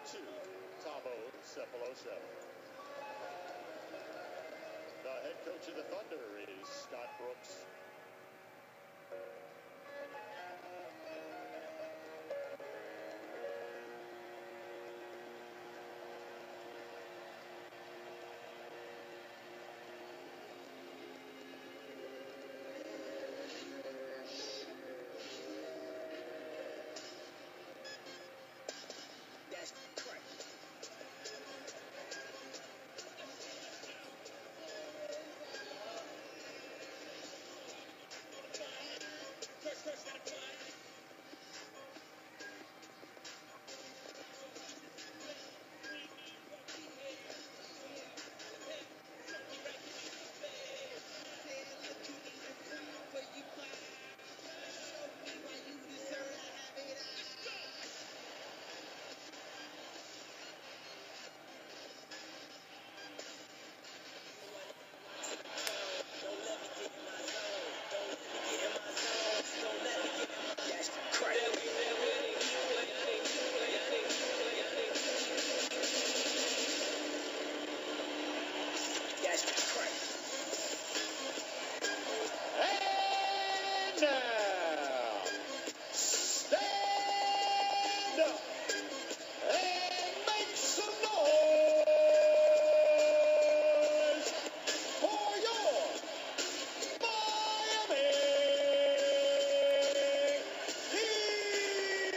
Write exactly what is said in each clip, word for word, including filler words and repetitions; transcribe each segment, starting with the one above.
two, Thabo Sefolosha. The head coach of the Thunder is Scott Brooks. And now, stand up and make some noise for your Miami Heat.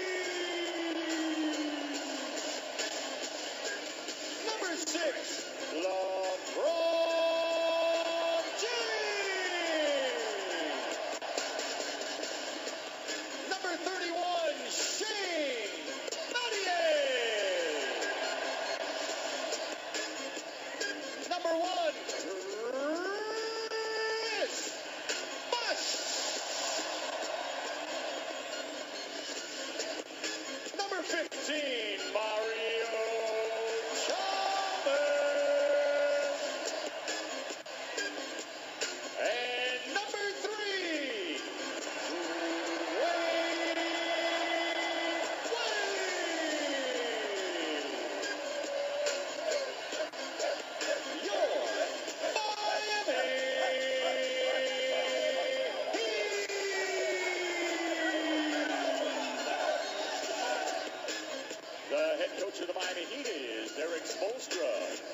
Number six, LeBron James. Number thirty-one, Shane Battier. Number one, Chris Bosh. Number fifteen, Mario Chalmers. And number three, Dwayne Wade. Your Miami Heat. The head coach of the Miami Heat is Derek Spoelstra.